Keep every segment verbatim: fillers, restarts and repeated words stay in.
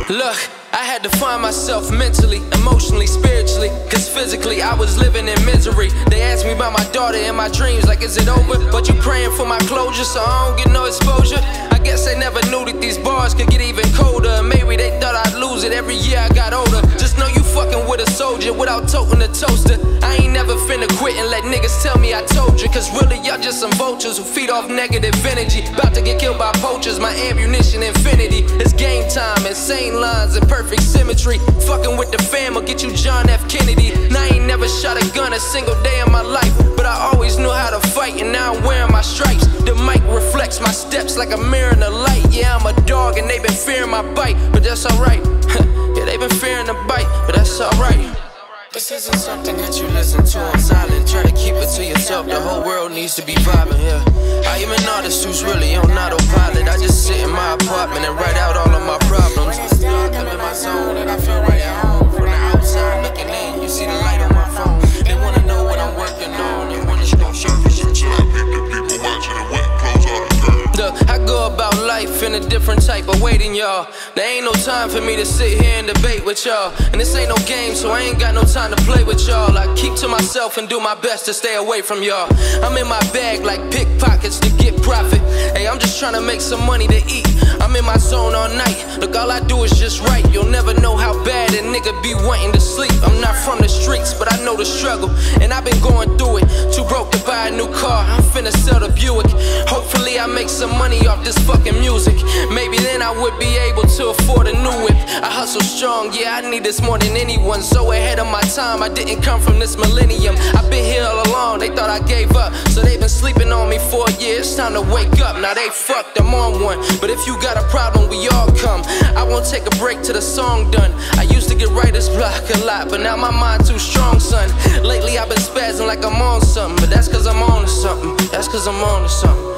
Look, I had to find myself mentally, emotionally, spiritually, cause physically I was living in misery. They asked me about my daughter in my dreams, like is it over? But you praying for my closure so I don't get no exposure. I guess they never knew that these bars could get even colder, and maybe they thought I'd lose it every year I got older. Just know you fucking with a soldier without toting a toaster. I ain't never finna quit and let niggas tell me I told you, cause really y'all just some vultures who feed off negative energy. About to get killed by poachers, my ammunition infinity. It's game time, insane lines and perfect symmetry. Fucking with the fam will get you John F. Kennedy. And I ain't never shot a gun a single day in my life, but I always knew how to fight, and now I'm wearing my stripes. The mic reflects my steps like a mirror in the light. Yeah, I'm a dog and they been fearing my bite, but that's alright. Yeah, they been fearing the bite, but that's alright. This isn't something that you listen to on silent. Try to keep it to yourself, the whole world needs to be vibing here. I am an artist who's really on autopilot. I just sit in my apartment and write out all of my problems. When it's dark, I'm in my zone and I feel right at home. From the outside looking in, you see the light on my phone. They wanna know what I'm working on, and when it's gon' surface until I meet the people watching it when it close all the curtains. Look, I go about life in a different type of way than y'all. There ain't no time for me to sit here and debate with y'all, and this ain't no game, so I ain't got no time to play with y'all. I keep to myself and do my best to stay away from y'all. I'm in my bag like pickpockets to get profit. Hey, I'm just trying to make some money to eat. I'm in my zone all night. Look, all I do is just write. You'll never know how bad a nigga be wanting to sleep. I'm not from the streets, but I know the struggle, and I've been going through it. Too broke to buy a new car, I'm finna sell the Buick. Hopefully I make some money off this fucking music. Maybe then I would be able to afford a new whip. I hustle strong, yeah, I need this more than anyone. So ahead of my time, I didn't come from this millennium. I've been here all along, they thought I gave up, so they've been sleeping on me for a year. It's time to wake up, now they fucked, I'm on one. But if you got a problem, we all come. I won't take a break till the song done. I used to get writer's block a lot, but now my mind too strong, son. Lately I've been spazzing like I'm on something, but that's cause I'm on to something. That's cause I'm on to something.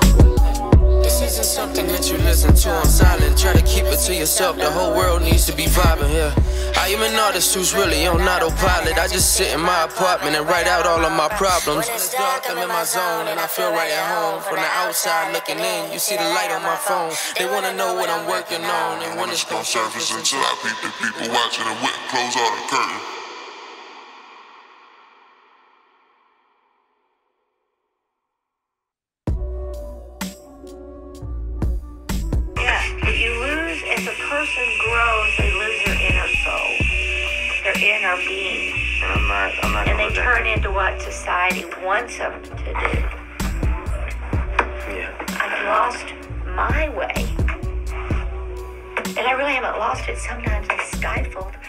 This isn't something that you listen to on silent. Try to keep it to yourself, the whole world needs to be vibing here. I am an artist who's really on autopilot. I just sit in my apartment and write out all of my problems. When it's dark, I'm in my zone and I feel right at home. From the outside looking in, you see the light on my phone. They wanna know what I'm working on, and when it's gon' surface until I peep the people watching it when it close all the curtains. As a person grows, they lose their inner soul, their inner being, I'm not, I'm not and they turn into what society wants them to do. Yeah. I've lost my way, and I really haven't lost it. Sometimes it's stifled.